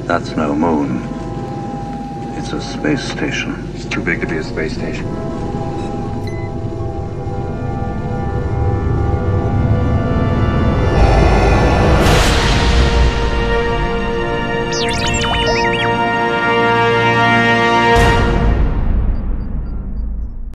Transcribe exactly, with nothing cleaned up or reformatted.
That's no moon. It's a space station. It's too big to be a space station.